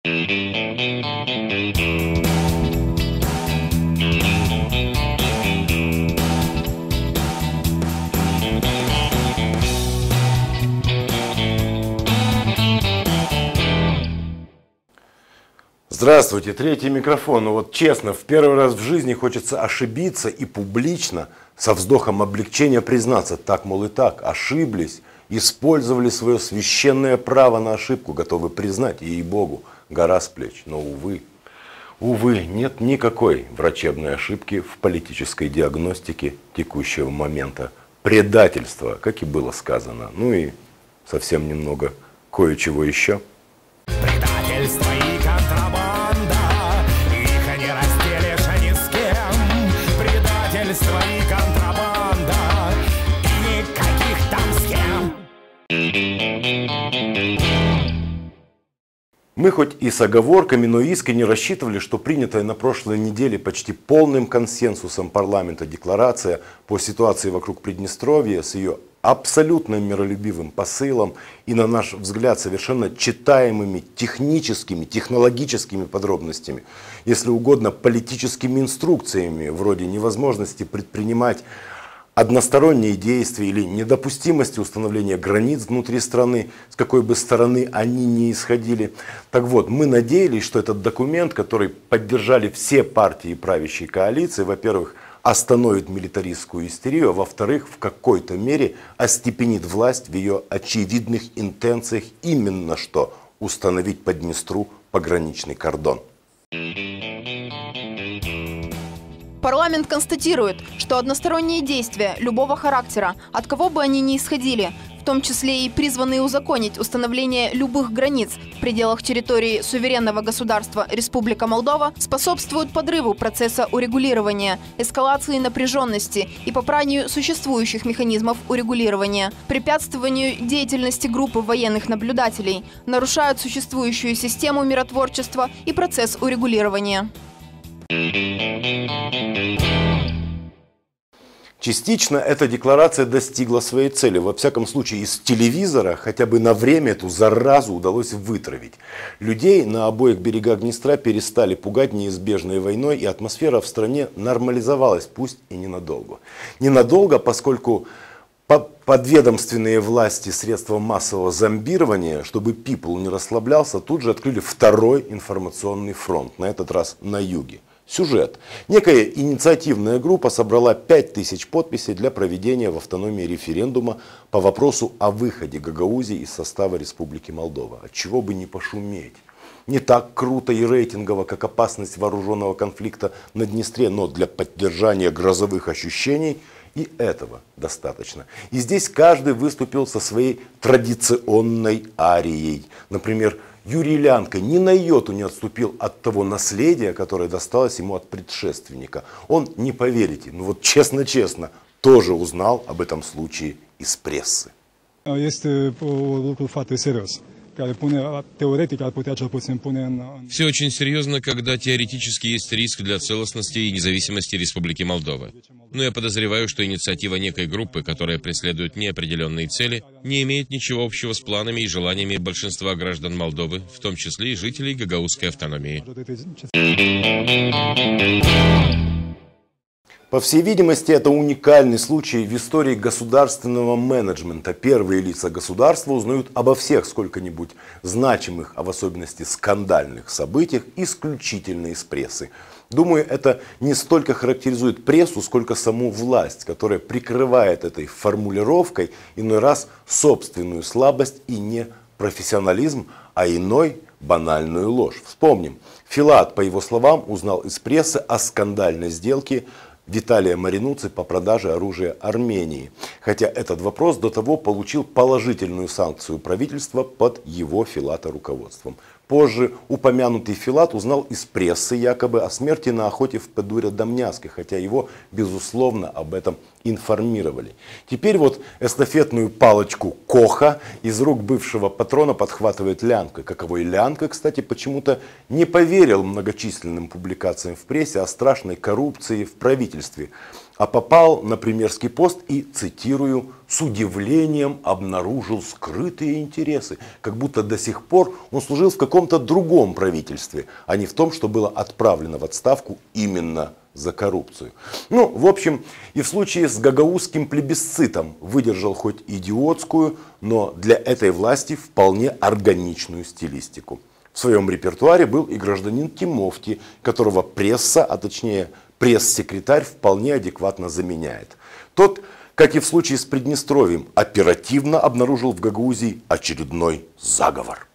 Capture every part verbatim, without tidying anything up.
Здравствуйте, третий микрофон. Ну вот честно, в первый раз в жизни хочется ошибиться и публично, со вздохом облегчения признаться, так, мол, и так, ошиблись, использовали свое священное право на ошибку, готовы признать, и ей-богу, гора с плеч. Но, увы, увы, нет никакой врачебной ошибки в политической диагностике текущего момента. Предательство, как и было сказано. Ну и совсем немного кое-чего еще. Предательство и контрабанда, их не разделишь ни с кем. Предательство и контрабанда, и никаких там схем. Мы хоть и с оговорками, но искренне рассчитывали, что принятая на прошлой неделе почти полным консенсусом парламента декларация по ситуации вокруг Приднестровья с ее абсолютно миролюбивым посылом и, на наш взгляд, совершенно читаемыми техническими, технологическими подробностями, если угодно, политическими инструкциями, вроде невозможности предпринимать односторонние действия или недопустимости установления границ внутри страны, с какой бы стороны они ни исходили. Так вот, мы надеялись, что этот документ, который поддержали все партии правящей коалиции, во-первых, остановит милитаристскую истерию, а во-вторых, в какой-то мере остепенит власть в ее очевидных интенциях именно что установить по Днестру пограничный кордон. Парламент констатирует, что односторонние действия любого характера, от кого бы они ни исходили, в том числе и призванные узаконить установление любых границ в пределах территории суверенного государства Республика Молдова, способствуют подрыву процесса урегулирования, эскалации напряженности и попранию существующих механизмов урегулирования, препятствованию деятельности группы военных наблюдателей, нарушают существующую систему миротворчества и процесс урегулирования. Частично эта декларация достигла своей цели. Во всяком случае, из телевизора хотя бы на время эту заразу удалось вытравить. Людей на обоих берегах Днестра перестали пугать неизбежной войной, и атмосфера в стране нормализовалась, пусть и ненадолго. Ненадолго, поскольку подведомственные власти средства массового зомбирования, чтобы people не расслаблялся, тут же открыли второй информационный фронт, на этот раз на юге. Сюжет. Некая инициативная группа собрала пять тысяч подписей для проведения в автономии референдума по вопросу о выходе Гагаузии из состава Республики Молдова. Отчего бы не пошуметь. Не так круто и рейтингово, как опасность вооруженного конфликта на Днестре, но для поддержания грозовых ощущений и этого достаточно. И здесь каждый выступил со своей традиционной арией. Например, Юрий Лянко ни на йоту не отступил от того наследия, которое досталось ему от предшественника. Он, не поверите, ну вот честно-честно, тоже узнал об этом случае из прессы. Este lucru foarte serios, care pune, teoretic ar putea cel puțin pune în... Все очень серьезно, когда теоретически есть риск для целостности и независимости Республики Молдова. Но я подозреваю, что инициатива некой группы, которая преследует неопределенные цели, не имеет ничего общего с планами и желаниями большинства граждан Молдовы, в том числе и жителей Гагаузской автономии. По всей видимости, это уникальный случай в истории государственного менеджмента. Первые лица государства узнают обо всех сколько-нибудь значимых, а в особенности скандальных событиях исключительно из прессы. Думаю, это не столько характеризует прессу, сколько саму власть, которая прикрывает этой формулировкой иной раз собственную слабость и не профессионализм, а иной банальную ложь. Вспомним, Филат, по его словам, узнал из прессы о скандальной сделке Виталия Маринуци по продаже оружия Армении. Хотя этот вопрос до того получил положительную санкцию правительства под его Филата руководством. Позже упомянутый Филат узнал из прессы якобы о смерти на охоте в Педуре-Дамняске, хотя его, безусловно, об этом информировали. Теперь вот эстафетную палочку Коха из рук бывшего патрона подхватывает Лянко. Каковой Лянко, кстати, почему-то не поверил многочисленным публикациям в прессе о страшной коррупции в правительстве. а попал на премьерский пост и, цитирую, с удивлением обнаружил скрытые интересы, как будто до сих пор он служил в каком-то другом правительстве, а не в том, что было отправлено в отставку именно за коррупцию. Ну, в общем, и в случае с гагаузским плебисцитом выдержал хоть идиотскую, но для этой власти вполне органичную стилистику. В своем репертуаре был и гражданин Тимофти, которого пресса, а точнее пресс-секретарь, вполне адекватно заменяет. Тот, как и в случае с Приднестровьем, оперативно обнаружил в Гагаузии очередной заговор.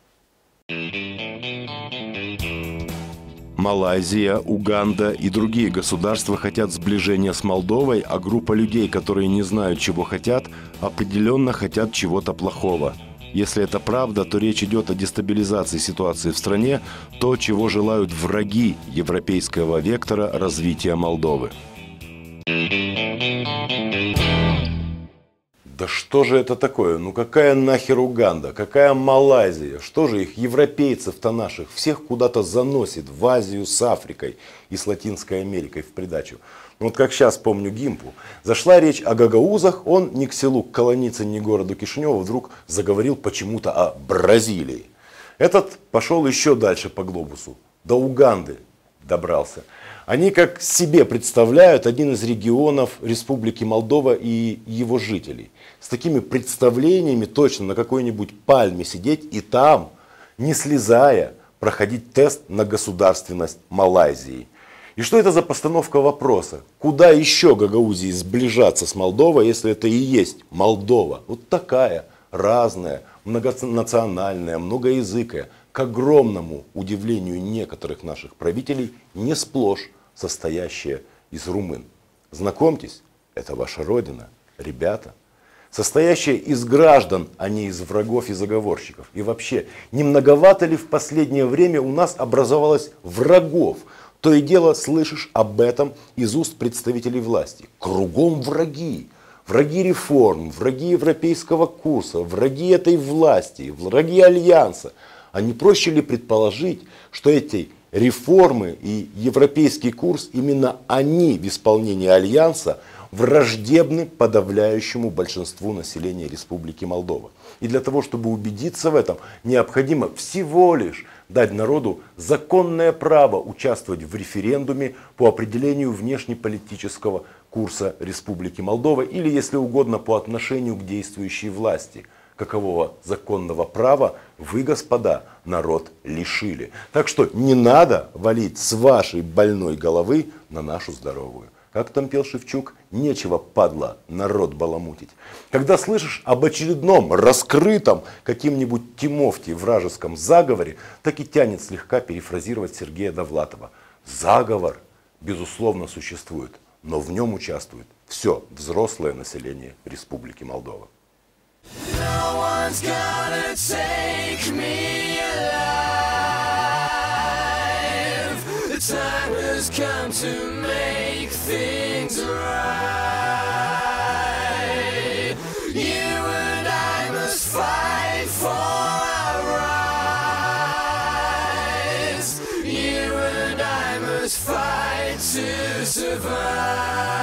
Малайзия, Уганда и другие государства хотят сближения с Молдовой, а группа людей, которые не знают, чего хотят, определенно хотят чего-то плохого. Если это правда, то речь идет о дестабилизации ситуации в стране, то, чего желают враги европейского вектора развития Молдовы. Да что же это такое? Ну какая нахер Уганда? Какая Малайзия? Что же их, европейцев-то наших, всех куда-то заносит в Азию с Африкой и с Латинской Америкой в придачу? Ну, вот как сейчас помню Гимпу. Зашла речь о гагаузах, он ни к селу, к Колонице, ни к городу Кишиневу вдруг заговорил почему-то о Бразилии. Этот пошел еще дальше по глобусу, до Уганды добрался. Они как себе представляют один из регионов Республики Молдова и его жителей. С такими представлениями точно на какой-нибудь пальме сидеть и там, не слезая, проходить тест на государственность Малайзии. И что это за постановка вопроса? Куда еще Гагаузии сближаться с Молдовой, если это и есть Молдова? Вот такая, разная, многонациональная, многоязыкая, к огромному удивлению некоторых наших правителей, не сплошь состоящая из румын. Знакомьтесь, это ваша родина, ребята. Состоящая из граждан, а не из врагов и заговорщиков. И вообще, не многовато ли в последнее время у нас образовалось врагов? То и дело слышишь об этом из уст представителей власти. Кругом враги. Враги реформ, враги европейского курса, враги этой власти, враги альянса. А не проще ли предположить, что эти реформы и европейский курс, именно они в исполнении альянса враждебны подавляющему большинству населения Республики Молдова. И для того, чтобы убедиться в этом, необходимо всего лишь дать народу законное право участвовать в референдуме по определению внешнеполитического курса Республики Молдова или, если угодно, по отношению к действующей власти. Какового законного права вы, господа, народ лишили. Так что не надо валить с вашей больной головы на нашу здоровую. Как там пел Шевчук, нечего, падла, народ баламутить. Когда слышишь об очередном раскрытом каким-нибудь Тимофти вражеском заговоре, так и тянет слегка перефразировать Сергея Довлатова. Заговор, безусловно, существует, но в нем участвует все взрослое население Республики Молдова. No one's gonna take me alive. The time has come to make things right. You and I must fight for our rights. You and I must fight to survive.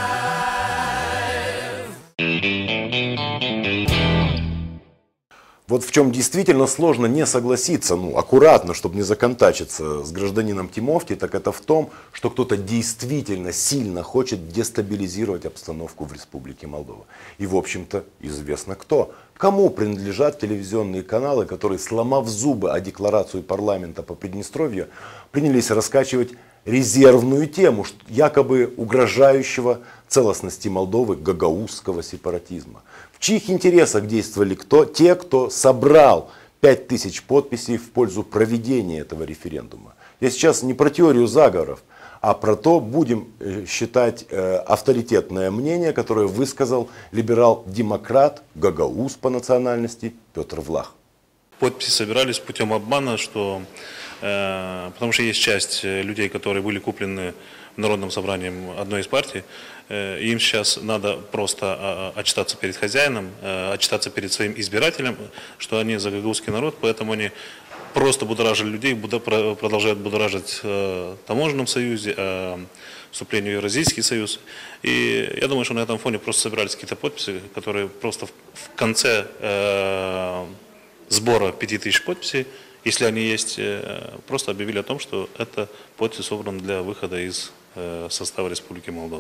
Вот в чем действительно сложно не согласиться, ну, аккуратно, чтобы не законтачиться с гражданином Тимофти, так это в том, что кто-то действительно сильно хочет дестабилизировать обстановку в Республике Молдова. И, в общем-то, известно кто. Кому принадлежат телевизионные каналы, которые, сломав зубы о декларацию парламента по Приднестровью, принялись раскачивать резервную тему, якобы угрожающего целостности Молдовы гагаузского сепаратизма. В чьих интересах действовали кто? Те, кто собрал пять тысяч подписей в пользу проведения этого референдума. Я сейчас не про теорию заговоров, а про то, будем считать э, авторитетное мнение, которое высказал либерал-демократ, гагауз по национальности Петр Влах. Подписи собирались путем обмана, что, э, потому что есть часть людей, которые были куплены Народным собранием одной из партий, э, им сейчас надо просто э, отчитаться перед хозяином, э, отчитаться перед своим избирателем, что они за гагаузский народ, поэтому они просто будоражили людей, продолжают будоражить о таможенном союзе, о вступлении в Евразийский союз. И я думаю, что на этом фоне просто собирались какие-то подписи, которые просто в конце э, сбора пяти тысяч подписей, если они есть, э, просто объявили о том, что это подписи собраны для выхода из э, состава Республики Молдова.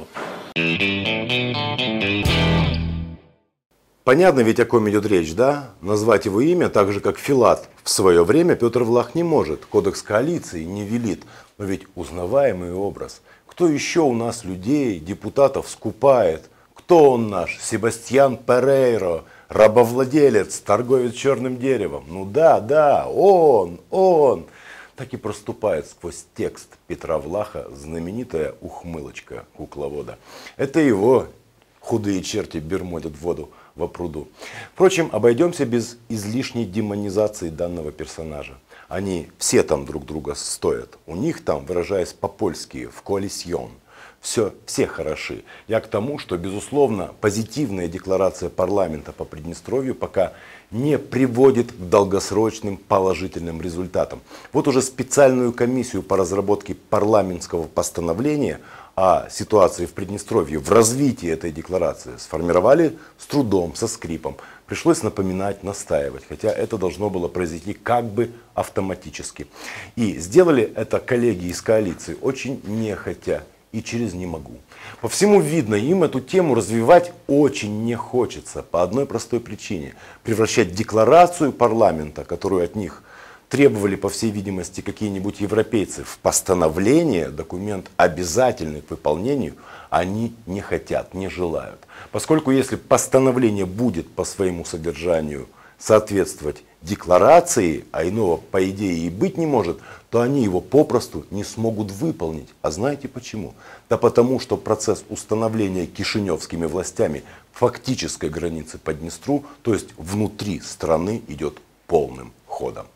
Понятно ведь, о ком идет речь, да? Назвать его имя, так же как Филат в свое время, Петр Влах не может. Кодекс коалиции не велит. Но ведь узнаваемый образ. Кто еще у нас людей, депутатов скупает? Кто он наш? Себастьян Перейро, рабовладелец, торговец черным деревом. Ну да, да, он, он. Так и проступает сквозь текст Петра Влаха знаменитая ухмылочка кукловода. Это его худые черти бермудят в воду во пруду. Впрочем, обойдемся без излишней демонизации данного персонажа. Они все там друг друга стоят. У них там, выражаясь по-польски, в коалисьон. Все, все хороши. Я к тому, что, безусловно, позитивная декларация парламента по Приднестровью пока не приводит к долгосрочным положительным результатам. Вот уже специальную комиссию по разработке парламентского постановления о ситуации в Приднестровье в развитии этой декларации сформировали с трудом, со скрипом. Пришлось напоминать, настаивать, хотя это должно было произойти как бы автоматически. И сделали это коллеги из коалиции очень нехотя и через «не могу». По всему видно, им эту тему развивать очень не хочется по одной простой причине. Превращать декларацию парламента, которую от них требовали, по всей видимости, какие-нибудь европейцы, в постановление, документ обязательный к выполнению, они не хотят, не желают. Поскольку если постановление будет по своему содержанию соответствовать декларации, а иного по идее и быть не может, то они его попросту не смогут выполнить. А знаете почему? Да потому что процесс установления кишиневскими властями фактической границы по Днестру, то есть внутри страны, идет полным ходом.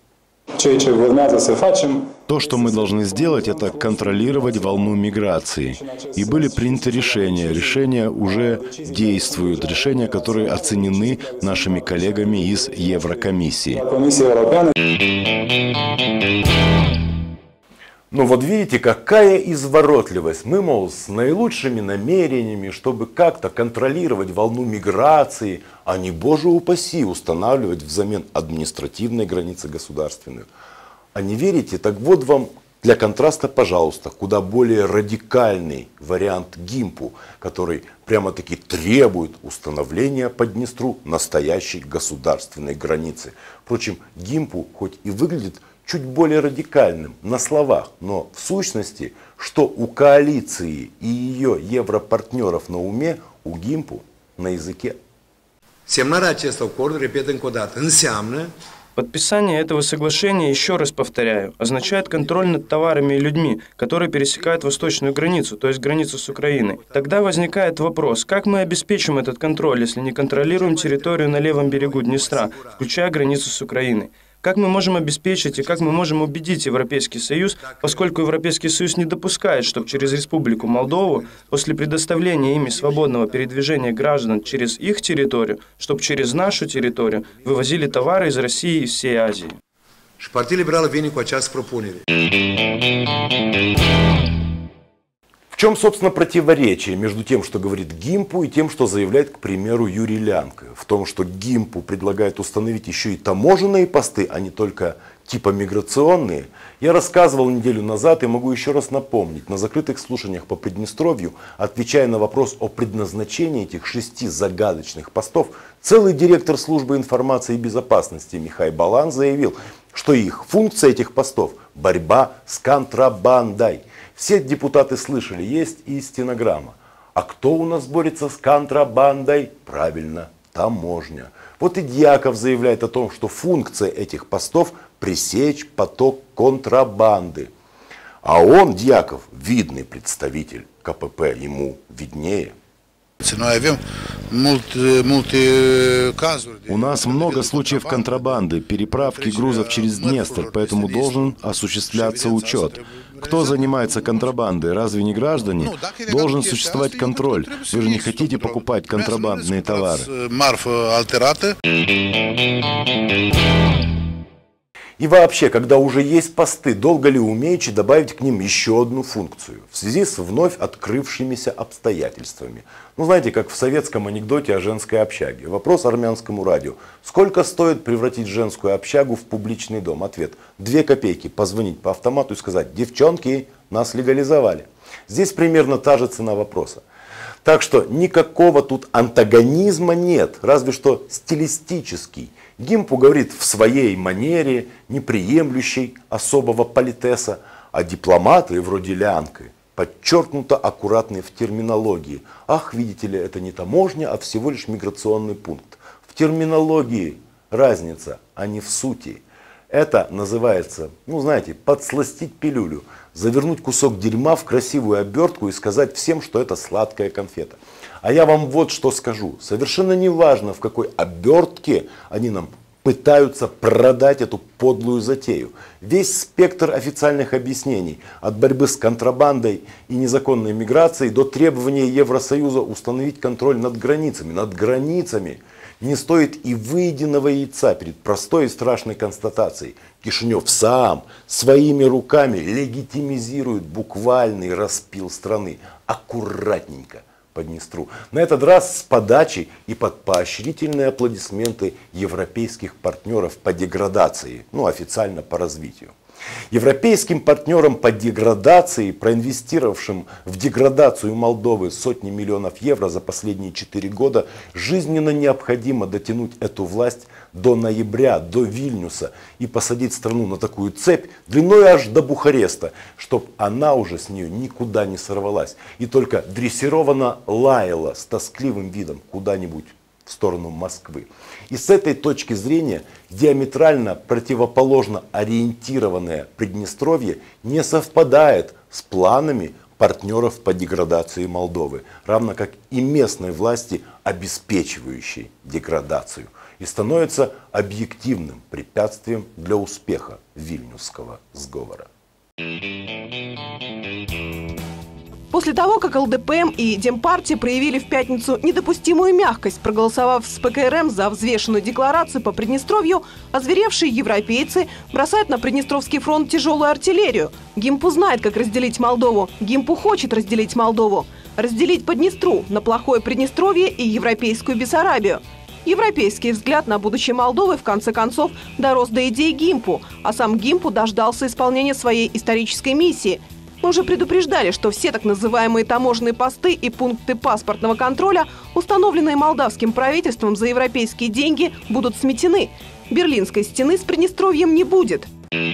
То, что мы должны сделать, это контролировать волну миграции. И были приняты решения. Решения уже действуют. Решения, которые оценены нашими коллегами из Еврокомиссии. Но вот видите, какая изворотливость. Мы, мол, с наилучшими намерениями, чтобы как-то контролировать волну миграции, а не, боже упаси, устанавливать взамен административной границы государственную. А не верите? Так вот вам для контраста, пожалуйста, куда более радикальный вариант ГИМПу, который прямо-таки требует установления по Днестру настоящей государственной границы. Впрочем, ГИМПу хоть и выглядит чуть более радикальным на словах, но в сущности, что у коалиции и ее европартнеров на уме, у ГИМПу на языке. Подписание этого соглашения, еще раз повторяю, означает контроль над товарами и людьми, которые пересекают восточную границу, то есть границу с Украиной. Тогда возникает вопрос, как мы обеспечим этот контроль, если не контролируем территорию на левом берегу Днестра, включая границу с Украиной? Как мы можем обеспечить и как мы можем убедить Европейский Союз, поскольку Европейский Союз не допускает, чтобы через Республику Молдову, после предоставления ими свободного передвижения граждан через их территорию, чтобы через нашу территорию вывозили товары из России и всей Азии? В чем, собственно, противоречие между тем, что говорит ГИМПу, и тем, что заявляет, к примеру, Юрий Лянко? В том, что ГИМПу предлагает установить еще и таможенные посты, а не только типа миграционные. Я рассказывал неделю назад и могу еще раз напомнить. На закрытых слушаниях по Приднестровью, отвечая на вопрос о предназначении этих шести загадочных постов, целый директор службы информации и безопасности Михай Балан заявил, что их функция этих постов – борьба с контрабандой. Все депутаты слышали, есть и стенограмма. А кто у нас борется с контрабандой? Правильно, таможня. Вот и Дьяков заявляет о том, что функция этих постов – пресечь поток контрабанды. А он, Дьяков, видный представитель КПП, ему виднее. У нас много случаев контрабанды, переправки грузов через Днестр, поэтому должен осуществляться учет. Кто занимается контрабандой, разве не граждане? Должен существовать контроль. Вы же не хотите покупать контрабандные товары. И вообще, когда уже есть посты, долго ли умеете добавить к ним еще одну функцию в связи с вновь открывшимися обстоятельствами? Ну, знаете, как в советском анекдоте о женской общаге. Вопрос армянскому радио. Сколько стоит превратить женскую общагу в публичный дом? Ответ. Две копейки. Позвонить по автомату и сказать: девчонки, нас легализовали. Здесь примерно та же цена вопроса. Так что никакого тут антагонизма нет, разве что стилистический. Гимпу говорит в своей манере, не приемлющей особого политеса, а дипломаты вроде Лянки подчеркнуто аккуратные в терминологии. Ах, видите ли, это не таможня, а всего лишь миграционный пункт. В терминологии разница, а не в сути. Это называется, ну знаете, подсластить пилюлю, завернуть кусок дерьма в красивую обертку и сказать всем, что это сладкая конфета. А я вам вот что скажу. Совершенно не важно, в какой обертке они нам пытаются продать эту подлую затею. Весь спектр официальных объяснений, от борьбы с контрабандой и незаконной миграцией до требования Евросоюза установить контроль над границами. Над границами не стоит и выеденного яйца перед простой и страшной констатацией. Кишинев сам своими руками легитимизирует буквальный распил страны. Аккуратненько по Днестру. На этот раз с подачи и под поощрительные аплодисменты европейских партнеров по деградации, ну официально по развитию. Европейским партнерам по деградации, проинвестировавшим в деградацию Молдовы сотни миллионов евро за последние четыре года, жизненно необходимо дотянуть эту власть до ноября, до Вильнюса и посадить страну на такую цепь длиной аж до Бухареста, чтобы она уже с нее никуда не сорвалась и только дрессированно лаяла с тоскливым видом куда-нибудь в сторону Москвы. И с этой точки зрения диаметрально противоположно ориентированное Приднестровье не совпадает с планами партнеров по деградации Молдовы, равно как и местной власти, обеспечивающей деградацию, и становится объективным препятствием для успеха Вильнюсского сговора. После того, как эл дэ пэ эм и Демпартия проявили в пятницу недопустимую мягкость, проголосовав с пэ ка эр эм за взвешенную декларацию по Приднестровью, озверевшие европейцы бросают на Приднестровский фронт тяжелую артиллерию. Гимпу знает, как разделить Молдову. Гимпу хочет разделить Молдову. Разделить по Днестру на плохое Приднестровье и европейскую Бессарабию. Европейский взгляд на будущее Молдовы в конце концов дорос до идеи Гимпу, а сам Гимпу дождался исполнения своей исторической миссии. Мы уже предупреждали, что все так называемые таможенные посты и пункты паспортного контроля, установленные молдавским правительством за европейские деньги, будут сметены. Берлинской стены с Приднестровьем не будет.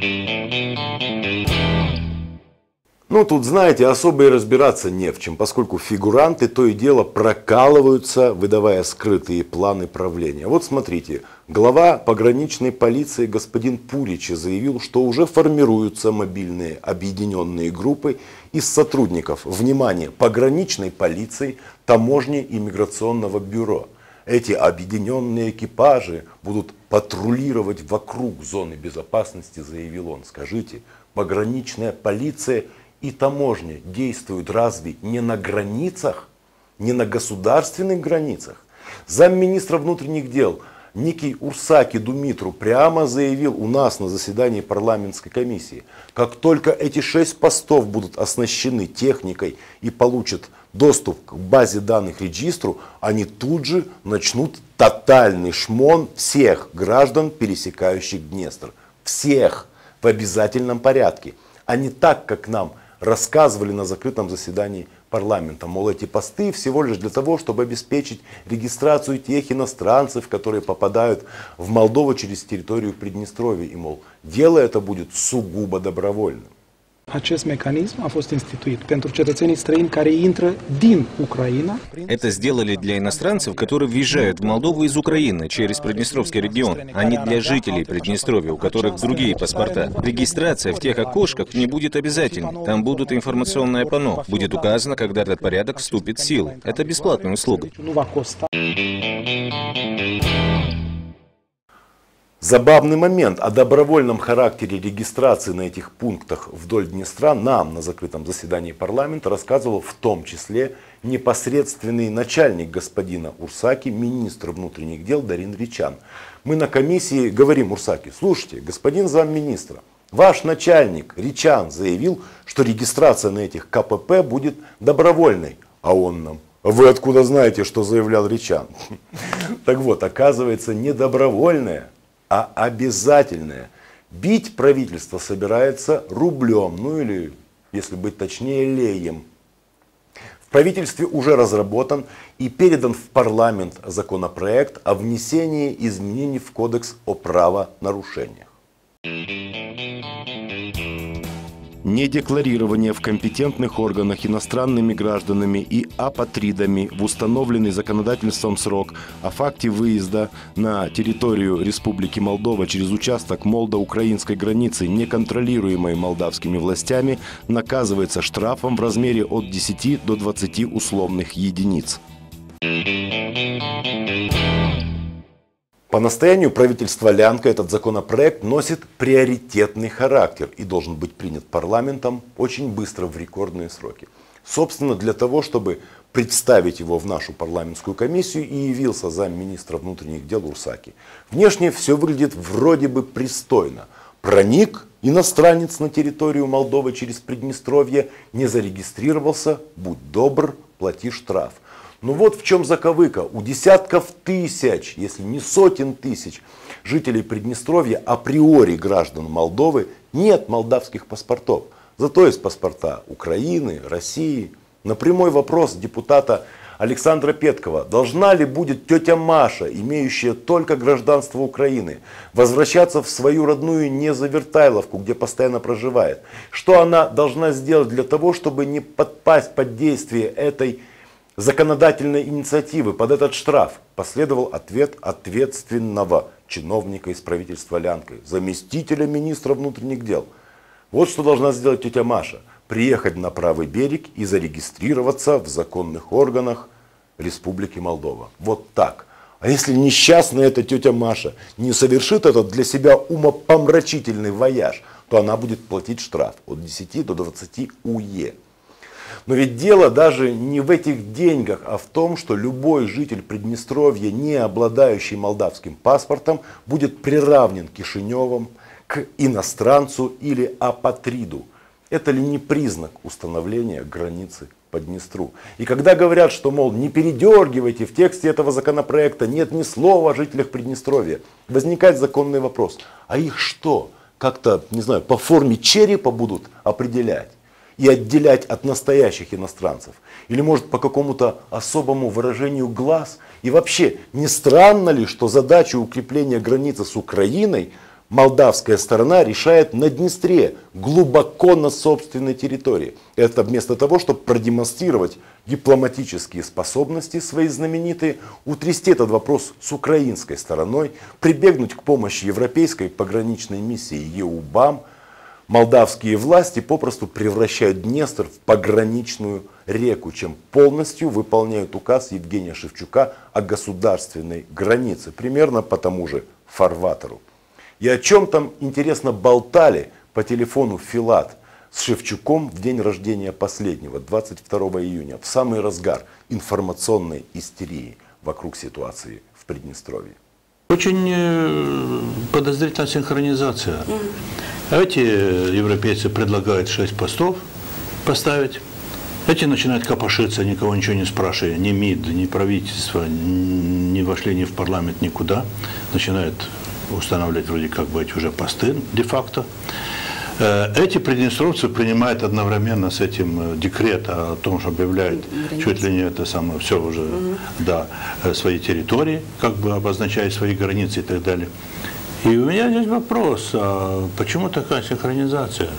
Ну, тут, знаете, особо и разбираться не в чем, поскольку фигуранты то и дело прокалываются, выдавая скрытые планы правления. Вот смотрите, глава пограничной полиции господин Пуричи заявил, что уже формируются мобильные объединенные группы из сотрудников, внимание, пограничной полиции, таможни и миграционного бюро. Эти объединенные экипажи будут патрулировать вокруг зоны безопасности, заявил он. Скажите, пограничная полиция и таможня действуют разве не на границах, не на государственных границах? Замминистра внутренних дел некий Урсаки Думитру прямо заявил у нас на заседании парламентской комиссии: как только эти шесть постов будут оснащены техникой и получат доступ к базе данных регистру, они тут же начнут тотальный шмон всех граждан, пересекающих Днестр. Всех в обязательном порядке. А не так, как нам рассказывали на закрытом заседании парламента. Мол, эти посты всего лишь для того, чтобы обеспечить регистрацию тех иностранцев, которые попадают в Молдову через территорию Приднестровья. И, мол, дело это будет сугубо добровольным. Acest mecanism a fost instituit pentru cetățenii străini care intră din Ucraina. Это сделали для иностранцев, которые въезжают в Молдову из Украины через Приднестровский регион, а не для жителей Приднестровья, у которых другие паспорта. Регистрация в тех окошках не будет обязательной. Там будут информационное панно. Будет указано, когда этот порядок вступит в силу. Это бесплатная услуга. Забавный момент. О добровольном характере регистрации на этих пунктах вдоль Днестра нам на закрытом заседании парламента рассказывал в том числе непосредственный начальник господина Урсаки, министр внутренних дел Дарин Ричан. Мы на комиссии говорим Урсаки: слушайте, господин замминистра, ваш начальник Ричан заявил, что регистрация на этих ка пэ пэ будет добровольной. А он нам: вы откуда знаете, что заявлял Ричан? Так вот, оказывается, не добровольная, а обязательная. Бить правительство собирается рублем, ну или, если быть точнее, леем. В правительстве уже разработан и передан в парламент законопроект о внесении изменений в Кодекс о правонарушениях. Недекларирование в компетентных органах иностранными гражданами и апатридами в установленный законодательством срок о факте выезда на территорию Республики Молдова через участок молдо-украинской границы, неконтролируемой молдавскими властями, наказывается штрафом в размере от десяти до двадцати условных единиц. По настоянию правительства Лянка этот законопроект носит приоритетный характер и должен быть принят парламентом очень быстро, в рекордные сроки. Собственно, для того, чтобы представить его в нашу парламентскую комиссию, и явился замминистра внутренних дел Урсаки. Внешне все выглядит вроде бы пристойно. Проник иностранец на территорию Молдовы через Приднестровье, не зарегистрировался, будь добр, плати штраф. Но вот в чем заковыка. У десятков тысяч, если не сотен тысяч жителей Приднестровья, априори граждан Молдовы, нет молдавских паспортов. Зато есть паспорта Украины, России. На прямой вопрос депутата Александра Петкова: должна ли будет тетя Маша, имеющая только гражданство Украины, возвращаться в свою родную Незавертайловку, где постоянно проживает? Что она должна сделать для того, чтобы не подпасть под действие этой законодательной инициативы, под этот штраф? Последовал ответ ответственного чиновника из правительства Лянки, заместителя министра внутренних дел. Вот что должна сделать тетя Маша: приехать на правый берег и зарегистрироваться в законных органах Республики Молдова. Вот так. А если несчастная эта тетя Маша не совершит этот для себя умопомрачительный вояж, то она будет платить штраф от десяти до двадцати уе. Но ведь дело даже не в этих деньгах, а в том, что любой житель Приднестровья, не обладающий молдавским паспортом, будет приравнен Кишиневым к иностранцу или апатриду. Это ли не признак установления границы по Днестру? И когда говорят, что, мол, не передергивайте, в тексте этого законопроекта нет ни слова о жителях Приднестровья, возникает законный вопрос: а их что, как-то, не знаю, по форме черепа будут определять и отделять от настоящих иностранцев? Или может по какому-то особому выражению глаз? И вообще, не странно ли, что задачу укрепления границы с Украиной молдавская сторона решает на Днестре, глубоко на собственной территории? Это вместо того, чтобы продемонстрировать дипломатические способности свои знаменитые, утрясти этот вопрос с украинской стороной, прибегнуть к помощи европейской пограничной миссии ЕУБАМ. Молдавские власти попросту превращают Днестр в пограничную реку, чем полностью выполняют указ Евгения Шевчука о государственной границе, примерно по тому же фарватеру. И о чем там, интересно, болтали по телефону Филат с Шевчуком в день рождения последнего, двадцать второго июня, в самый разгар информационной истерии вокруг ситуации в Приднестровье? Очень подозрительная синхронизация. Эти европейцы предлагают шесть постов поставить. Эти начинают копошиться, никого ничего не спрашивая. Ни МИД, ни правительство не вошли ни в парламент, никуда. Начинают устанавливать вроде как бы эти уже посты де-факто. Эти приднестровцы принимают одновременно с этим декрет о том, что объявляют чуть ли не это самое, все уже, угу. да, свои территории, как бы обозначая свои границы и так далее. И у меня здесь вопрос, а почему такая синхронизация?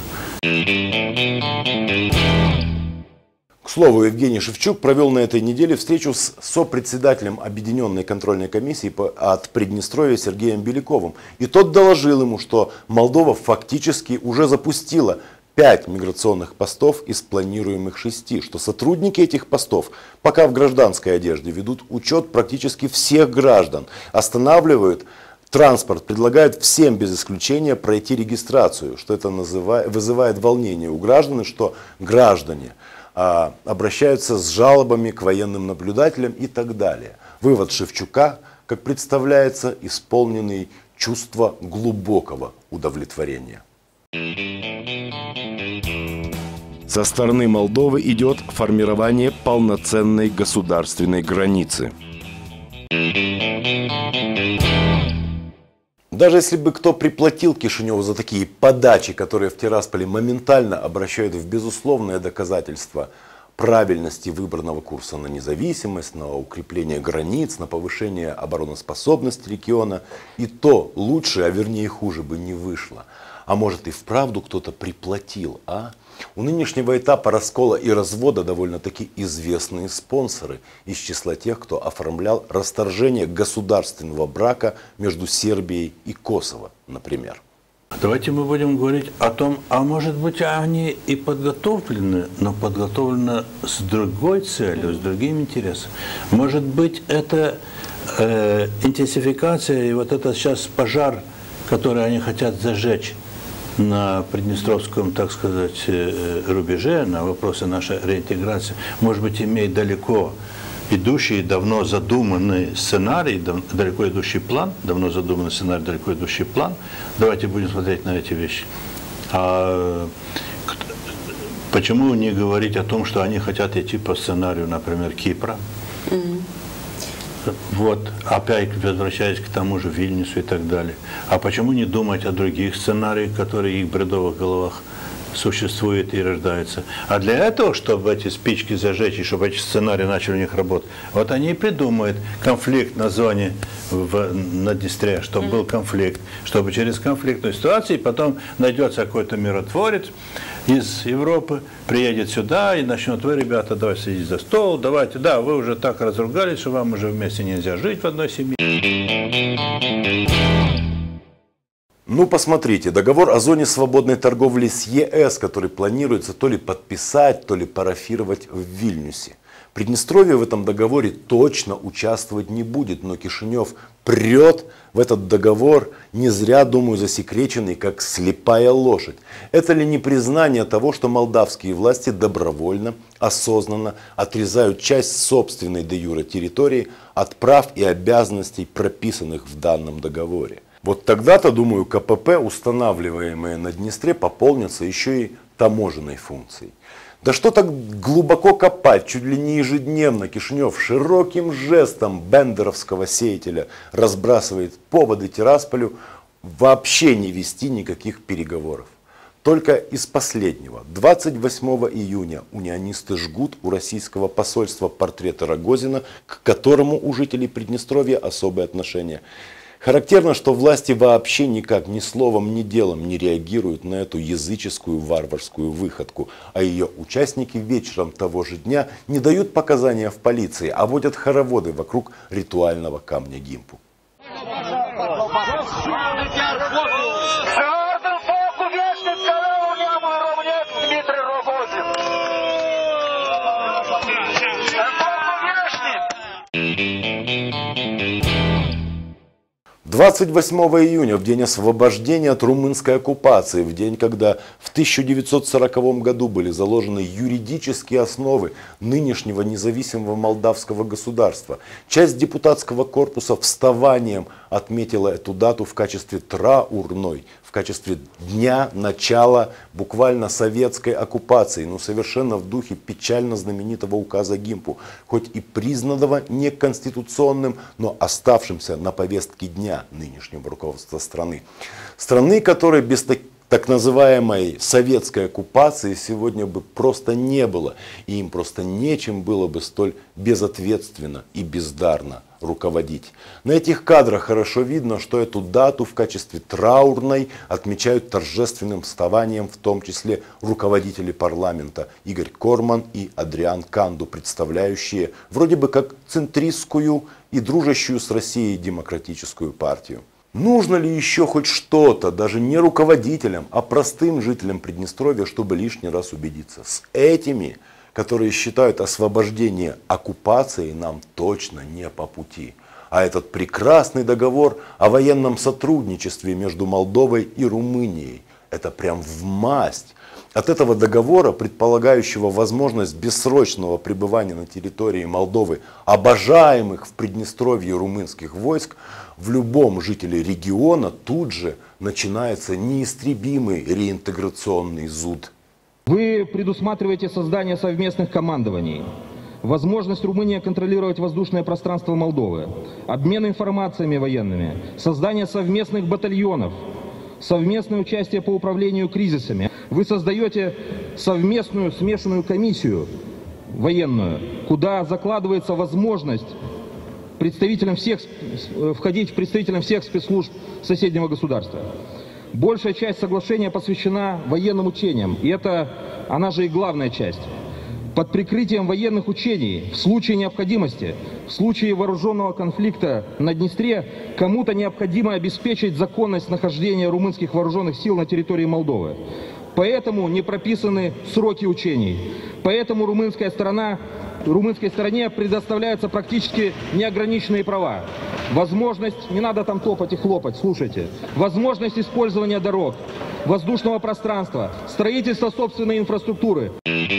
К слову, Евгений Шевчук провел на этой неделе встречу с сопредседателем Объединенной контрольной комиссии от Приднестровья Сергеем Беляковым. И тот доложил ему, что Молдова фактически уже запустила пять миграционных постов из планируемых шести, что сотрудники этих постов пока в гражданской одежде ведут учет практически всех граждан, останавливают Транспорт предлагают всем без исключения пройти регистрацию, что это называет, вызывает волнение у граждан, что граждане а, обращаются с жалобами к военным наблюдателям и так далее. Вывод Шевчука, как представляется, исполненный чувства глубокого удовлетворения. Со стороны Молдовы идет формирование полноценной государственной границы. Даже если бы кто приплатил Кишиневу за такие подачи, которые в Тирасполе моментально обращают в безусловное доказательство правильности выбранного курса на независимость, на укрепление границ, на повышение обороноспособности региона, и то лучше, а вернее хуже бы не вышло. А может и вправду кто-то приплатил, а? У нынешнего этапа раскола и развода довольно-таки известные спонсоры из числа тех, кто оформлял расторжение государственного брака между Сербией и Косово, например. Давайте мы будем говорить о том, а может быть они и подготовлены, но подготовлены с другой целью, с другим интересом. Может быть это э, интенсификация и вот этот сейчас пожар, который они хотят зажечь на приднестровском, так сказать, рубеже, на вопросы нашей реинтеграции, может быть, имеет далеко идущий, давно задуманный сценарий, далеко идущий план, давно задуманный сценарий, далеко идущий план. Давайте будем смотреть на эти вещи. А почему не говорить о том, что они хотят идти по сценарию, например, Кипра? Mm-hmm. Вот, опять возвращаясь к тому же Вильнюсу и так далее. А почему не думать о других сценариях, которые в их бредовых головах существуют и рождаются? А для этого, чтобы эти спички зажечь и чтобы эти сценарии начали у них работать, вот они и придумают конфликт на зоне в, на Днестре, чтобы был конфликт, чтобы через конфликтную ситуацию потом найдется какой-то миротворец из Европы, приедет сюда и начнет: вы, ребята, давайте сидеть за стол, давайте, да, вы уже так разругались, что вам уже вместе нельзя жить в одной семье. Ну, посмотрите, договор о зоне свободной торговли с ЕС, который планируется то ли подписать, то ли парафировать в Вильнюсе. Приднестровье в этом договоре точно участвовать не будет, но Кишинев прет в этот договор, не зря, думаю, засекреченный, как слепая лошадь. Это ли не признание того, что молдавские власти добровольно, осознанно отрезают часть собственной де-юре территории от прав и обязанностей, прописанных в данном договоре? Вот тогда-то, думаю, КПП, устанавливаемые на Днестре, пополнятся еще и таможенной функцией. Да что так глубоко копать, чуть ли не ежедневно Кишинев широким жестом бендеровского сеятеля разбрасывает поводы Тирасполю вообще не вести никаких переговоров. Только из последнего. двадцать восьмого июня унионисты жгут у российского посольства портрет Рогозина, к которому у жителей Приднестровья особое отношение. Характерно, что власти вообще никак ни словом, ни делом не реагируют на эту языческую варварскую выходку, а ее участники вечером того же дня не дают показания в полиции, а водят хороводы вокруг ритуального камня Гимпу. двадцать восьмого июня, в день освобождения от румынской оккупации, в день, когда в тысяча девятьсот сороковом году были заложены юридические основы нынешнего независимого молдавского государства, часть депутатского корпуса вставанием отметила эту дату в качестве траурной, в качестве дня начала буквально советской оккупации, но совершенно в духе печально знаменитого указа Гимпу, хоть и признанного неконституционным, но оставшимся на повестке дня нынешнего руководства страны. Страны, которой без так, так называемой советской оккупации сегодня бы просто не было, и им просто нечем было бы столь безответственно и бездарно руководить. На этих кадрах хорошо видно, что эту дату в качестве траурной отмечают торжественным вставанием, в том числе руководители парламента Игорь Корман и Адриан Канду, представляющие вроде бы как центристскую и дружащую с Россией демократическую партию. Нужно ли еще хоть что-то, даже не руководителям, а простым жителям Приднестровья, чтобы лишний раз убедиться? С этими, которые считают освобождение оккупацией, нам точно не по пути. А этот прекрасный договор о военном сотрудничестве между Молдовой и Румынией – это прям вмасть. От этого договора, предполагающего возможность бессрочного пребывания на территории Молдовы обожаемых в Приднестровье румынских войск, в любом жителе региона тут же начинается неистребимый реинтеграционный зуд. Вы предусматриваете создание совместных командований, возможность Румынии контролировать воздушное пространство Молдовы, обмен информациями военными, создание совместных батальонов, совместное участие по управлению кризисами. Вы создаете совместную смешанную комиссию военную, куда закладывается возможность представителям всех, входить в представителям всех спецслужб соседнего государства. Большая часть соглашения посвящена военным учениям, и это, она же и главная часть. Под прикрытием военных учений, в случае необходимости, в случае вооруженного конфликта на Днестре, кому-то необходимо обеспечить законность нахождения румынских вооруженных сил на территории Молдовы. Поэтому не прописаны сроки учений. Поэтому румынская сторона, румынской стороне предоставляются практически неограниченные права. Возможность, не надо там топать и хлопать, слушайте. Возможность использования дорог, воздушного пространства, строительства собственной инфраструктуры.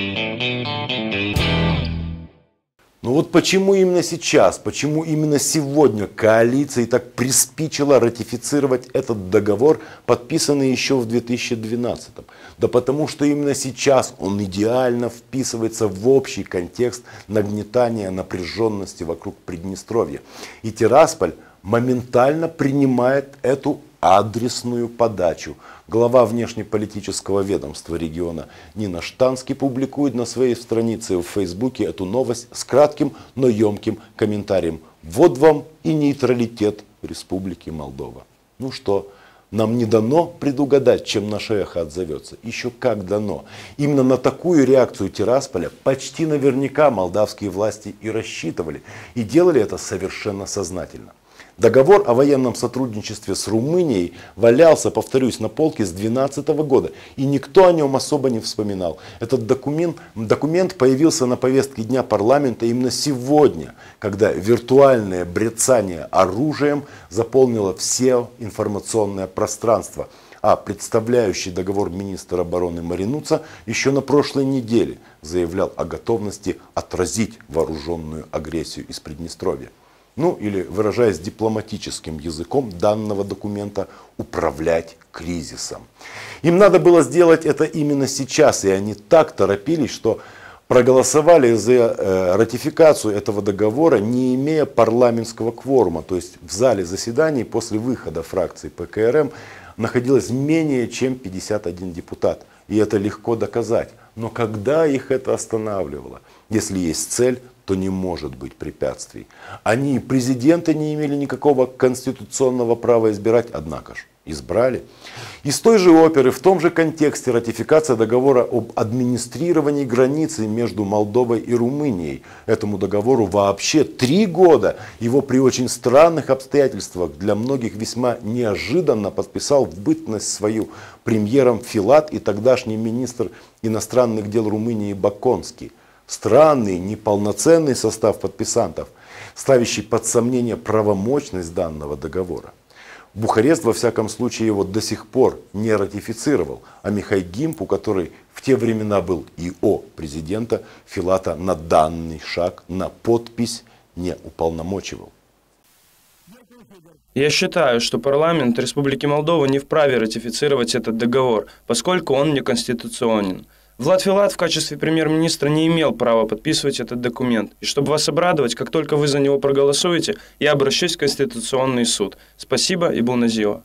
Но вот почему именно сейчас, почему именно сегодня коалиции так приспичило ратифицировать этот договор, подписанный еще в две тысячи двенадцатом? Да потому что именно сейчас он идеально вписывается в общий контекст нагнетания напряженности вокруг Приднестровья. И Тирасполь моментально принимает эту адресную подачу. Глава внешнеполитического ведомства региона Нина Штански публикует на своей странице в Фейсбуке эту новость с кратким, но емким комментарием. Вот вам и нейтралитет Республики Молдова. Ну что, нам не дано предугадать, чем наше эхо отзовется. Еще как дано. Именно на такую реакцию Тирасполя почти наверняка молдавские власти и рассчитывали. И делали это совершенно сознательно. Договор о военном сотрудничестве с Румынией валялся, повторюсь, на полке с две тысячи двенадцатого года. И никто о нем особо не вспоминал. Этот документ, документ появился на повестке дня парламента именно сегодня, когда виртуальное брецание оружием заполнило все информационное пространство. А представляющий договор министр обороны Маринуца еще на прошлой неделе заявлял о готовности отразить вооруженную агрессию из Приднестровья. Ну или, выражаясь дипломатическим языком данного документа, управлять кризисом. Им надо было сделать это именно сейчас, и они так торопились, что проголосовали за э, ратификацию этого договора, не имея парламентского кворума. То есть в зале заседаний после выхода фракции ПКРМ находилось менее чем пятьдесят один депутат. И это легко доказать. Но когда их это останавливало? Если есть цель, то не может быть препятствий. Они, президенты, не имели никакого конституционного права избирать, однако же избрали. Из той же оперы, в том же контексте ратификация договора об администрировании границы между Молдовой и Румынией. Этому договору вообще три года. Его при очень странных обстоятельствах, для многих весьма неожиданно, подписал в бытность свою премьером Филат и тогдашний министр иностранных дел Румынии Баконский. Странный, неполноценный состав подписантов, ставящий под сомнение правомочность данного договора. Бухарест, во всяком случае, его до сих пор не ратифицировал, а Михай Гимпу, который в те времена был ИО президента Филата, на данный шаг, на подпись не уполномочивал. Я считаю, что парламент Республики Молдова не вправе ратифицировать этот договор, поскольку он неконституционен. Влад Филат в качестве премьер-министра не имел права подписывать этот документ. И чтобы вас обрадовать, как только вы за него проголосуете, я обращусь в Конституционный суд. Спасибо и булназива.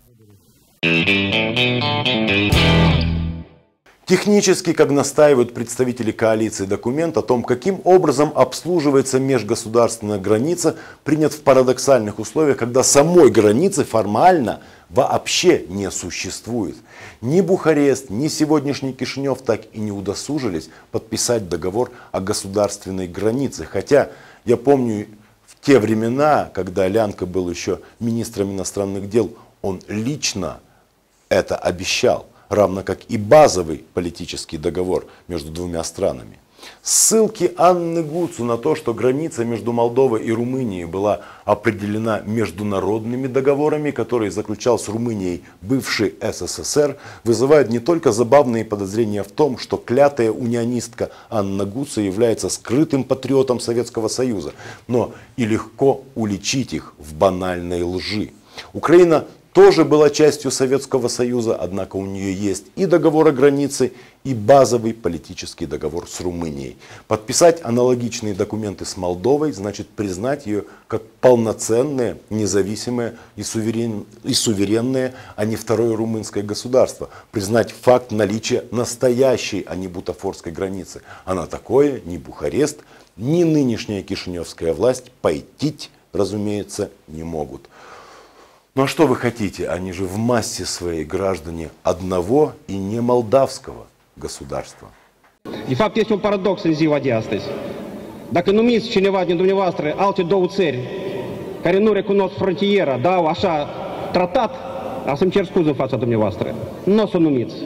Технически, как настаивают представители коалиции, документ о том, каким образом обслуживается межгосударственная граница, принят в парадоксальных условиях, когда самой границы формально вообще не существует. Ни Бухарест, ни сегодняшний Кишинев так и не удосужились подписать договор о государственной границе. Хотя я помню в те времена, когда Лянка был еще министром иностранных дел, он лично это обещал. Равно как и базовый политический договор между двумя странами. Ссылки Анны Гуцу на то, что граница между Молдовой и Румынией была определена международными договорами, которые заключал с Румынией бывший СССР, вызывают не только забавные подозрения в том, что клятая унионистка Анна Гуцу является скрытым патриотом Советского Союза, но и легко уличить их в банальной лжи. Украина тоже была частью Советского Союза, однако у нее есть и договор о границе, и базовый политический договор с Румынией. Подписать аналогичные документы с Молдовой значит признать ее как полноценное, независимое и, суверен... и суверенное, а не второе румынское государство. Признать факт наличия настоящей, а не бутафорской границы. А на такое ни Бухарест, ни нынешняя кишиневская власть пойти, разумеется, не могут. Ну а что вы хотите? Они же в массе своей граждане одного и не молдавского государства. De fapt, este un paradox în ziua de astăzi. Dacă numiți cineva din dumneavoastră alte două țări care nu recunosc frontiera, dau așa tratat, a să-mi cer scuze în fața dumneavoastră. Nu o să numiți.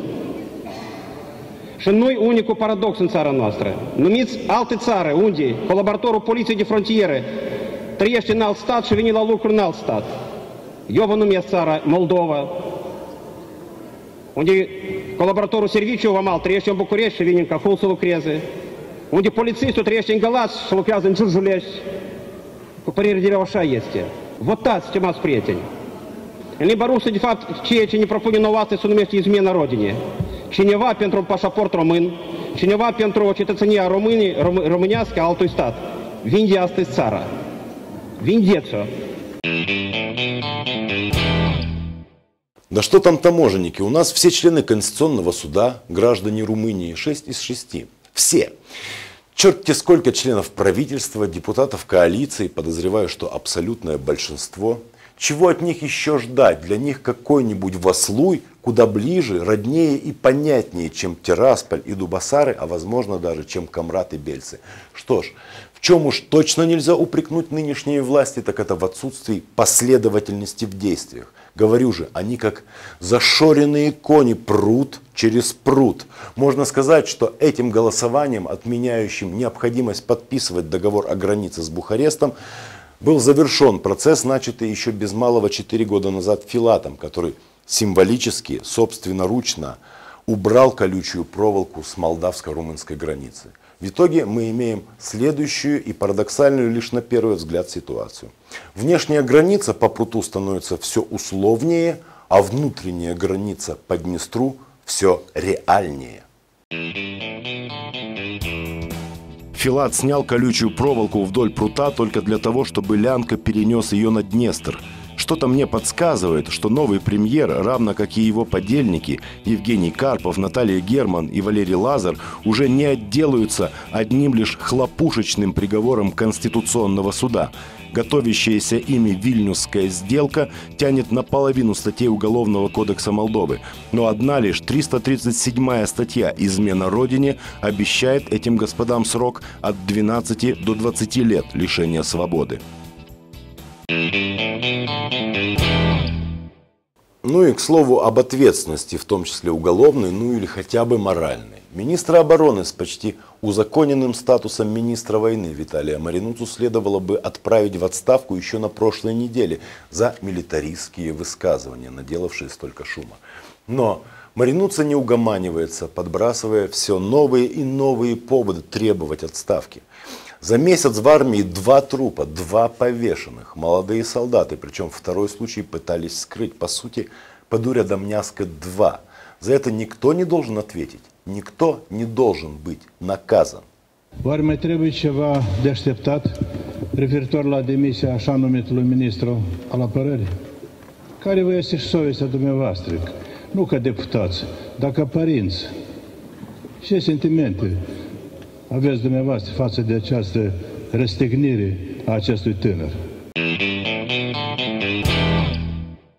Și nu-i unicul paradox în țara noastră. Numiți alte țară unde colaboratorul poliției de frontieră trăiește în alt stat și vine la lucru în alt stat. Eu vă numesc țara Moldova, unde colaboratorul serviciului vamal trăiește în București și vine în Cahul să lucreze, unde polițistul trăiește în Galați și lucrează în Giurgiulești. Cu părere de rău așa este. Votați, stimați prieteni. În limba rusă, de fapt, ceea ce ne propune nouă astăzi se numește izmena Rodinei. Cineva pentru un pașaport român, cineva pentru o cetățenie români, rom, românească a altui stat. Vinde astăzi țara. Vindeți-o. Да что там таможенники? У нас все члены Конституционного суда, граждане Румынии, шесть из шести. Все. Черт-те сколько членов правительства, депутатов коалиции, подозреваю, что абсолютное большинство. Чего от них еще ждать? Для них какой-нибудь Васлуй куда ближе, роднее и понятнее, чем Тирасполь и Дубасары, а возможно даже, чем Камрат и Бельцы. Что ж, в чем уж точно нельзя упрекнуть нынешние власти, так это в отсутствии последовательности в действиях. Говорю же, они как зашоренные кони прут через пруд. Можно сказать, что этим голосованием, отменяющим необходимость подписывать договор о границе с Бухарестом, был завершен процесс, начатый еще без малого четыре года назад Филатом, который символически, собственноручно убрал колючую проволоку с молдавско-румынской границы. В итоге мы имеем следующую и парадоксальную лишь на первый взгляд ситуацию. Внешняя граница по пруту становится все условнее, а внутренняя граница по Днестру все реальнее. Филат снял колючую проволоку вдоль прута только для того, чтобы Лянка перенес ее на Днестр. Что-то мне подсказывает, что новый премьер, равно как и его подельники Евгений Карпов, Наталья Герман и Валерий Лазар, уже не отделаются одним лишь хлопушечным приговором Конституционного суда. Готовящаяся ими Вильнюсская сделка тянет наполовину статей Уголовного кодекса Молдовы. Но одна лишь триста тридцать седьмая статья «Измена Родине» обещает этим господам срок от двенадцати до двадцати лет лишения свободы. Ну и к слову об ответственности, в том числе уголовной, ну или хотя бы моральной. Министра обороны с почти узаконенным статусом министра войны Виталия Маринуцу следовало бы отправить в отставку еще на прошлой неделе за милитаристские высказывания, наделавшие столько шума. Но Маринуцу не угоманивается, подбрасывая все новые и новые поводы требовать отставки. За месяц в армии два трупа, два повешенных, молодые солдаты, причем второй случай пытались скрыть, по сути, Пădurea Damnească два. За это никто не должен ответить, никто не должен быть наказан. Oare mai trebuie ceva de așteptat referitor la demisia așa numitului ministru al apărării? Care vă este совестtea dumneavoastră? Nu ca deputați, dar ca părinți. Ce sentimente aveți dumneavoastră față de această răstignire a acestui tânăr?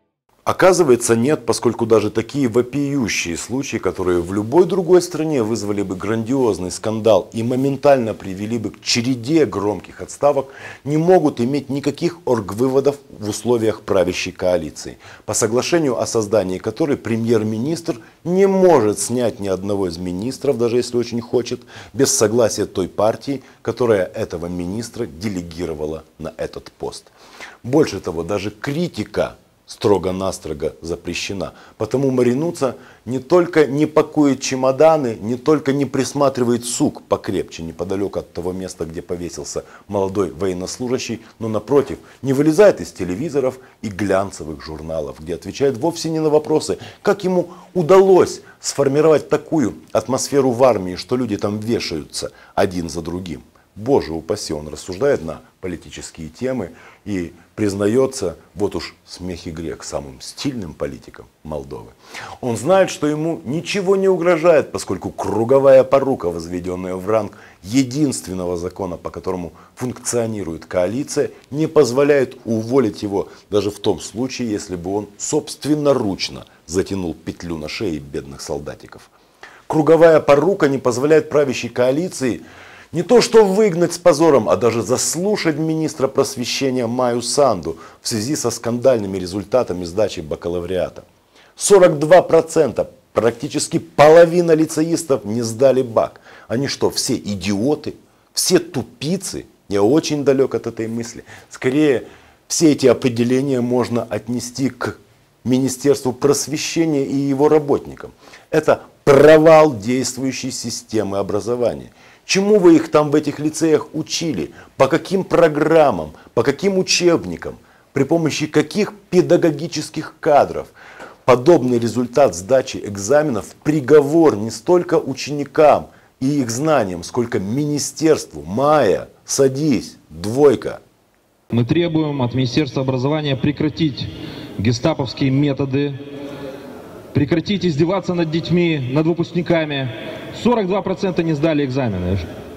Оказывается, нет, поскольку даже такие вопиющие случаи, которые в любой другой стране вызвали бы грандиозный скандал и моментально привели бы к череде громких отставок, не могут иметь никаких оргвыводов в условиях правящей коалиции, по соглашению о создании которой премьер-министр не может снять ни одного из министров, даже если очень хочет, без согласия той партии, которая этого министра делегировала на этот пост. Больше того, даже критика строго-настрого запрещена. Потому Маринуца не только не пакует чемоданы, не только не присматривает сук покрепче неподалеку от того места, где повесился молодой военнослужащий, но напротив, не вылезает из телевизоров и глянцевых журналов, где отвечает вовсе не на вопросы, как ему удалось сформировать такую атмосферу в армии, что люди там вешаются один за другим. Боже упаси, он рассуждает на политические темы и признается, вот уж смех и грех, самым стильным политиком Молдовы. Он знает, что ему ничего не угрожает, поскольку круговая порука, возведенная в ранг единственного закона, по которому функционирует коалиция, не позволяет уволить его даже в том случае, если бы он собственноручно затянул петлю на шее бедных солдатиков. Круговая порука не позволяет правящей коалиции не то что выгнать с позором, а даже заслушать министра просвещения Майю Санду в связи со скандальными результатами сдачи бакалавриата. сорок два процента, практически половина лицеистов не сдали бак. Они что, все идиоты? Все тупицы? Я очень далек от этой мысли. Скорее, все эти определения можно отнести к Министерству просвещения и его работникам. Это провал действующей системы образования. Чему вы их там в этих лицеях учили? По каким программам? По каким учебникам? При помощи каких педагогических кадров? Подобный результат сдачи экзаменов – приговор не столько ученикам и их знаниям, сколько министерству. Майя, садись, двойка. Мы требуем от Министерства образования прекратить гестаповские методы, прекратить издеваться над детьми, над выпускниками. сорок два процента не сдали экзамены.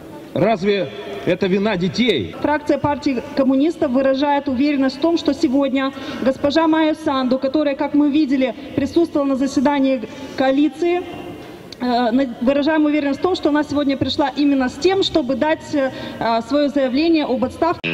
Разве это вина детей? Фракция партии коммунистов выражает уверенность в том, что сегодня госпожа Майя Санду, которая, как мы видели, присутствовала на заседании коалиции, выражаем уверенность в том, что она сегодня пришла именно с тем, чтобы дать свое заявление об отставке.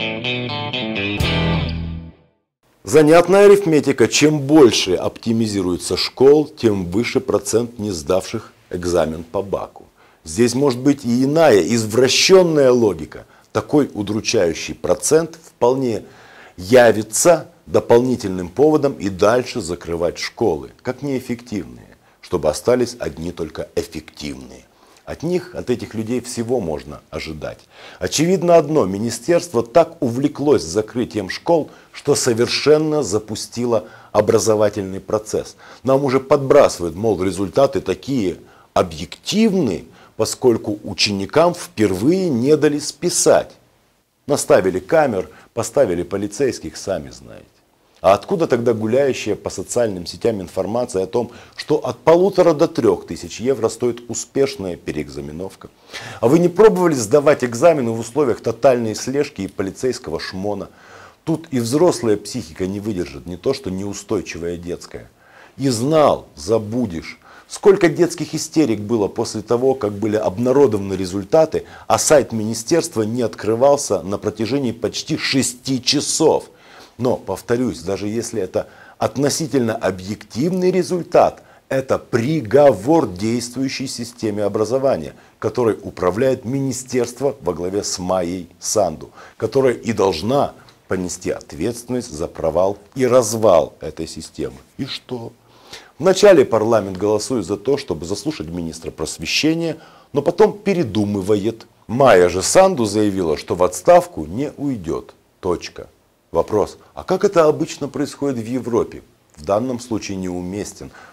Занятная арифметика. Чем больше оптимизируется школ, тем выше процент не сдавших экзамен по баку. Здесь может быть и иная, извращенная логика. Такой удручающий процент вполне явится дополнительным поводом и дальше закрывать школы, как неэффективные, чтобы остались одни только эффективные. От них, от этих людей всего можно ожидать. Очевидно одно, министерство так увлеклось закрытием школ, что совершенно запустило образовательный процесс. Нам уже подбрасывают, мол, результаты такие объективные, поскольку ученикам впервые не дали списать. Наставили камер, поставили полицейских, сами знаете. А откуда тогда гуляющая по социальным сетям информация о том, что от полутора до трех тысяч евро стоит успешная переэкзаменовка? А вы не пробовали сдавать экзамены в условиях тотальной слежки и полицейского шмона? Тут и взрослая психика не выдержит, не то что неустойчивая детская. И знал, забудешь. Сколько детских истерик было после того, как были обнародованы результаты, а сайт министерства не открывался на протяжении почти шести часов. Но, повторюсь, даже если это относительно объективный результат, это приговор действующей системе образования, которой управляет министерство во главе с Майей Санду, которая и должна понести ответственность за провал и развал этой системы. И что? Вначале парламент голосует за то, чтобы заслушать министра просвещения, но потом передумывает. Майя же Санду заявила, что в отставку не уйдет. Точка. Вопрос, а как это обычно происходит в Европе? В данном случае неуместен.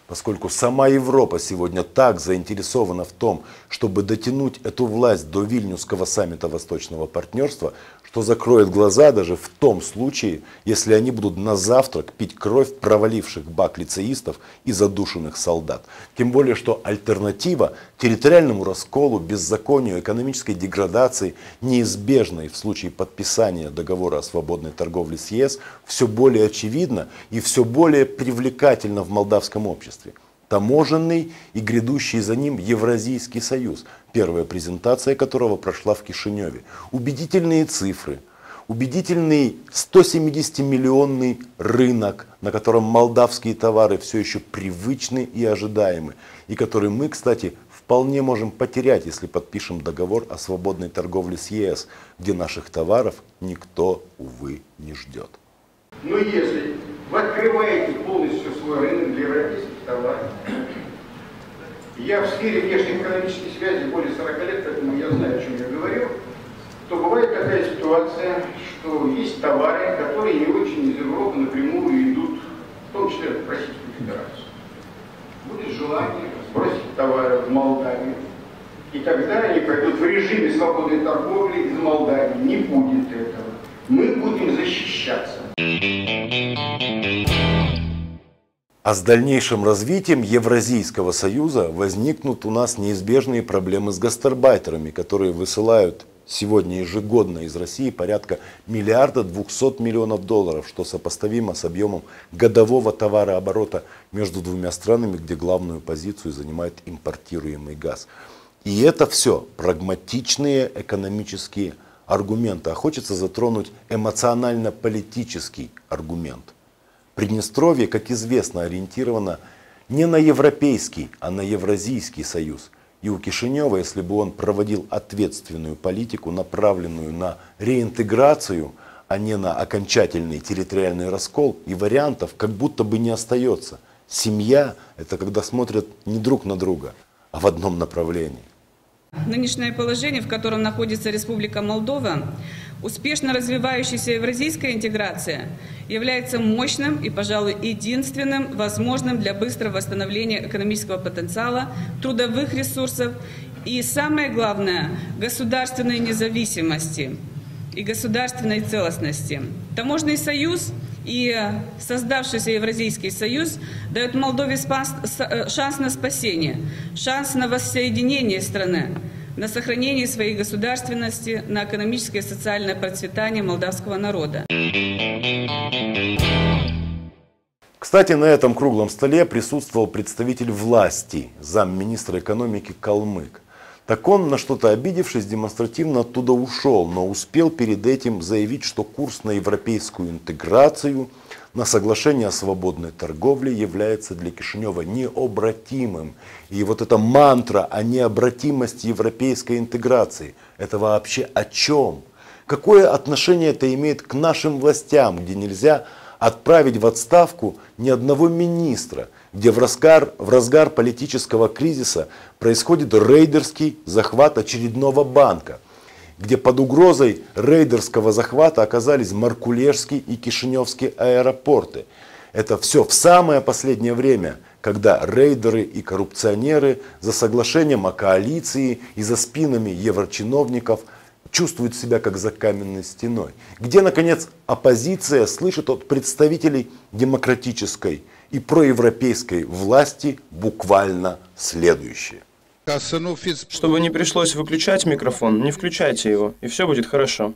поскольку сама Европа сегодня так заинтересована в том, чтобы дотянуть эту власть до Вильнюсского саммита Восточного партнерства, что закроет глаза даже в том случае, если они будут на завтрак пить кровь проваливших бак лицеистов и задушенных солдат. Тем более, что альтернатива территориальному расколу, беззаконию, экономической деградации, неизбежной в случае подписания договора о свободной торговле с ЕС, все более очевидна и все более привлекательна в молдавском обществе. Таможенный и грядущий за ним Евразийский союз, первая презентация которого прошла в Кишиневе. Убедительные цифры, убедительный сто семидесятимиллионный рынок, на котором молдавские товары все еще привычны и ожидаемы, и который мы, кстати, вполне можем потерять, если подпишем договор о свободной торговле с ЕС, где наших товаров никто, увы, не ждет. Но если вы открываете полностью свой рынок для европейских товаров, я в сфере внешнеэкономических связей более сорока лет, поэтому я знаю, о чем я говорю, то бывает такая ситуация, что есть товары, которые не очень из Европы напрямую идут, в том числе в Российскую Федерацию. Будет желание сбросить товары в Молдавию, и тогда они пойдут в режиме свободной торговли из Молдавии. Не будет этого. Мы будем защищаться. А с дальнейшим развитием Евразийского союза возникнут у нас неизбежные проблемы с гастарбайтерами, которые высылают сегодня ежегодно из России порядка миллиарда двухсот миллионов долларов, что сопоставимо с объемом годового товарооборота между двумя странами, где главную позицию занимает импортируемый газ. И это все прагматичные экономические аргументы, а хочется затронуть эмоционально-политический аргумент. Приднестровье, как известно, ориентировано не на европейский, а на Евразийский союз. И у Кишинева, если бы он проводил ответственную политику, направленную на реинтеграцию, а не на окончательный территориальный раскол, и вариантов как будто бы не остается. Семья – это когда смотрят не друг на друга, а в одном направлении. Нынешнее положение, в котором находится Республика Молдова, успешно развивающаяся евразийская интеграция, является мощным и, пожалуй, единственным возможным для быстрого восстановления экономического потенциала, трудовых ресурсов и, самое главное, государственной независимости и государственной целостности. Таможенный союз и создавшийся Евразийский союз дают Молдове шанс на спасение, шанс на воссоединение страны, на сохранение своей государственности, на экономическое и социальное процветание молдавского народа. Кстати, на этом круглом столе присутствовал представитель власти, замминистра экономики Калмык. Так он, на что-то обидевшись, демонстративно оттуда ушел, но успел перед этим заявить, что курс на европейскую интеграцию, на соглашение о свободной торговле является для Кишинева необратимым. И вот эта мантра о необратимости европейской интеграции, это вообще о чем? Какое отношение это имеет к нашим властям, где нельзя отправить в отставку ни одного министра, где в разгар, в разгар политического кризиса происходит рейдерский захват очередного банка, где под угрозой рейдерского захвата оказались Маркулешский и Кишиневский аэропорты. Это все в самое последнее время, когда рейдеры и коррупционеры за соглашением о коалиции и за спинами еврочиновников чувствуют себя как за каменной стеной. Где, наконец, оппозиция слышит от представителей демократической и проевропейской власти буквально следующее. Чтобы не пришлось выключать микрофон, не включайте его, и все будет хорошо.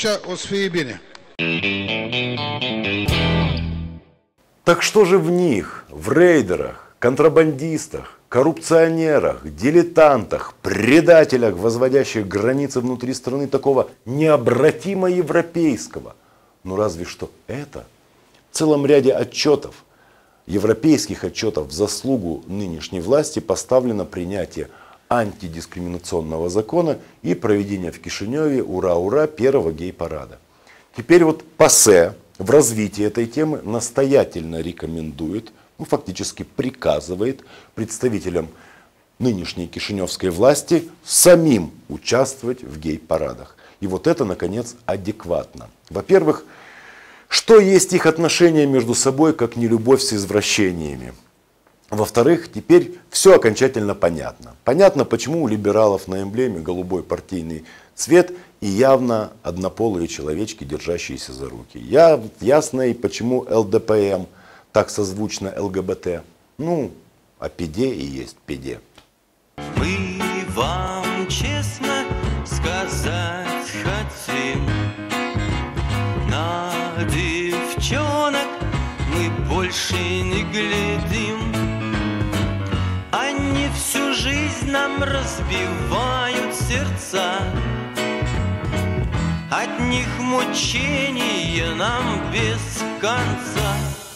Так что же в них, в рейдерах, контрабандистах, коррупционерах, дилетантах, предателях, возводящих границы внутри страны, такого необратимо европейского? Ну разве что это. В целом ряде отчетов, европейских отчетов в заслугу нынешней власти поставлено принятие антидискриминационного закона и проведение в Кишиневе ура-ура первого гей-парада. Теперь вот ПАСЕ в развитии этой темы настоятельно рекомендует, ну, фактически приказывает представителям нынешней кишиневской власти самим участвовать в гей-парадах. И вот это, наконец, адекватно. Во-первых, что есть их отношения между собой, как не любовь с извращениями? Во-вторых, теперь все окончательно понятно. Понятно, почему у либералов на эмблеме голубой партийный цвет и явно однополые человечки, держащиеся за руки. Я, ясно и почему эл дэ пэ эм так созвучно эл гэ бэ тэ. Ну, а пиде и есть пиде. Мы вам честно сказать хотим, на девчонок мы больше не глядим. Они всю жизнь нам разбивают сердца, от них мучения нам без конца.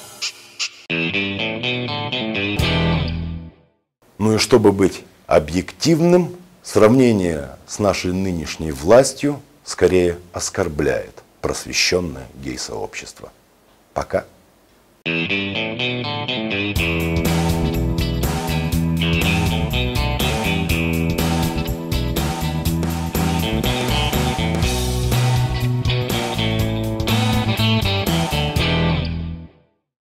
Ну и чтобы быть объективным, сравнение с нашей нынешней властью скорее оскорбляет просвещенное гей-сообщество. Пока. Thank you.